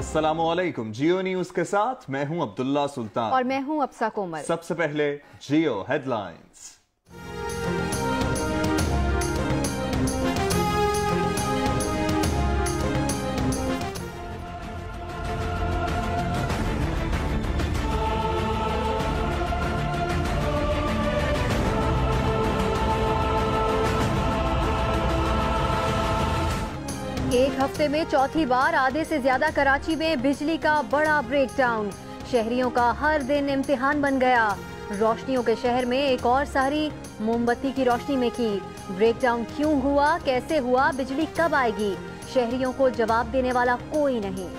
अस्सलामुअलैकुम। जियो न्यूज के साथ मैं हूं अब्दुल्ला सुल्तान और मैं हूं अब्सा कोमल। सबसे पहले जियो हेडलाइंस। एक हफ्ते में चौथी बार आधे से ज्यादा कराची में बिजली का बड़ा ब्रेकडाउन। शहरियों का हर दिन इम्तिहान बन गया। रोशनियों के शहर में एक और सहरी मोमबत्ती की रोशनी में की। ब्रेकडाउन क्यों हुआ, कैसे हुआ, बिजली कब आएगी, शहरियों को जवाब देने वाला कोई नहीं।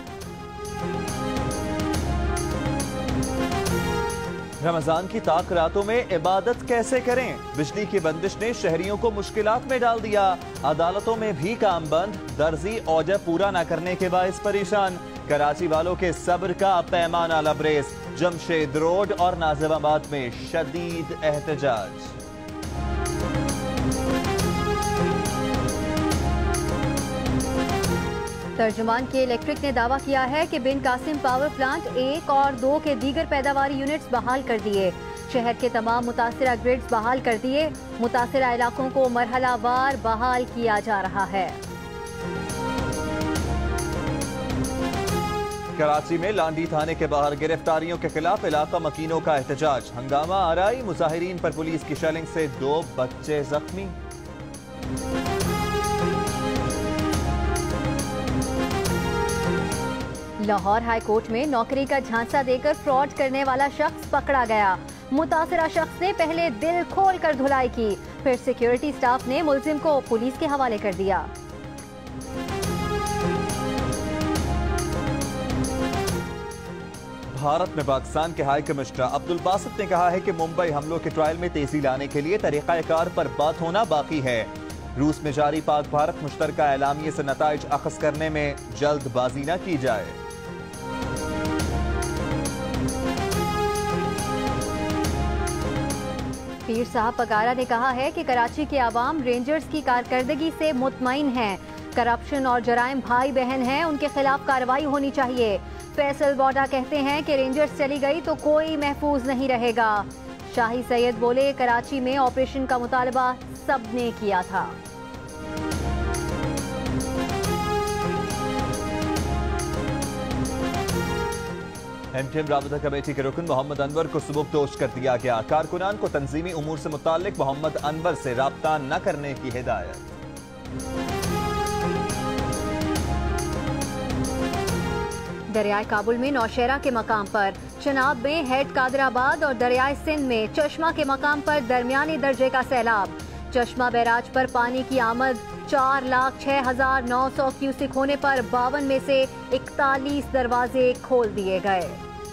रमजान की ताक रातों में इबादत कैसे करें, बिजली की बंदिश ने शहरियों को मुश्किलात में डाल दिया। अदालतों में भी काम बंद, दर्जी ऑर्डर पूरा न करने के बायस परेशान। कराची वालों के सब्र का पैमाना लबरेज। जमशेद रोड और नाजिमाबाद में शदीद एहतजाज। तर्जुमान के इलेक्ट्रिक ने दावा किया है कि बिन कासिम पावर प्लांट 1 और 2 के दीगर पैदावारी यूनिट्स बहाल कर दिए। शहर के तमाम मुतासिरा ग्रिड्स बहाल कर दिए। मुतासिरा इलाकों को मरहलावार बहाल किया जा रहा है। कराची में लांडी थाने के बाहर गिरफ्तारियों के खिलाफ इलाका मकीनों का एहतजाज। हंगामा आराई, मुजाहिरीन पर पुलिस की शेलिंग से 2 बच्चे जख्मी। लाहौर हाई कोर्ट में नौकरी का झांसा देकर फ्रॉड करने वाला शख्स पकड़ा गया। मुतासिरा शख्स ने पहले दिल खोलकर धुलाई की, फिर सिक्योरिटी स्टाफ ने मुलजिम को पुलिस के हवाले कर दिया। भारत में पाकिस्तान के हाई कमिश्नर अब्दुल बासित ने कहा है कि मुंबई हमलों के ट्रायल में तेजी लाने के लिए तरीकाकार पर बात होना बाकी है। रूस में जारी पाक भारत मुश्तरका एलामिये से नताइज अखज़ करने में जल्दबाजी न की जाए। पीर साहब पगारा ने कहा है कि कराची के आवाम रेंजर्स की कारकर्दगी से मुतमईन हैं। करप्शन और जराइम भाई बहन हैं, उनके खिलाफ कार्रवाई होनी चाहिए। फैसल बॉडा कहते हैं कि रेंजर्स चली गई तो कोई महफूज नहीं रहेगा। शाही सैयद बोले, कराची में ऑपरेशन का मुतालबा सबने किया था। एमटीएम राबता कमेटी के रुकन मोहम्मद अनवर को सुबुकदोश कर दिया गया। कारकुनान को तंजीमी उमूर से मुताल्लिक मोहम्मद अनवर से राब्ता न करने की हिदायत। दरियाए काबुल में नौशहरा के मकाम पर, चनाब में हेड कादराबाद और दरियाए सिंध में चश्मा के मकाम पर दरमियानी दर्जे का सैलाब। चश्मा बैराज पर पानी की आमद 4,06,900 क्यूसिक होने पर 52 में से 41 दरवाजे खोल दिए गए।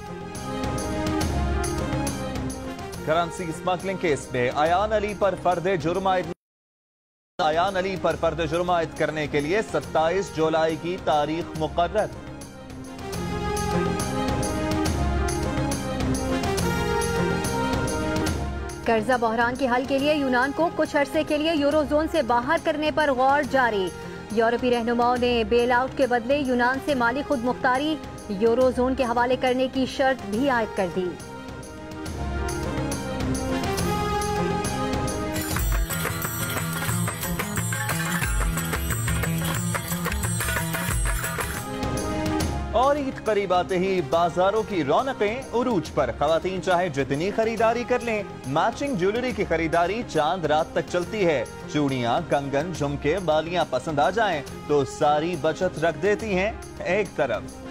करेंसी स्मगलिंग केस में अयान अली पर फर्द जुर्म आयद करने के लिए 27 जुलाई की तारीख मुकर्रर। कर्जा बहरान के हल के लिए यूनान को कुछ अरसे के लिए यूरोजोन से बाहर करने पर गौर जारी। यूरोपीय रहनुमाओं ने बेल आउट के बदले यूनान से माली खुद मुख्तारी यूरोजोन के हवाले करने की शर्त भी आयद कर दी। और ईद करीब आते ही बाजारों की रौनकें उरूज पर। खवातीन चाहे जितनी खरीदारी कर लें, मैचिंग ज्वेलरी की खरीदारी चांद रात तक चलती है। चूड़ियां, कंगन, झुमके, बालियां पसंद आ जाएं तो सारी बचत रख देती हैं एक तरफ।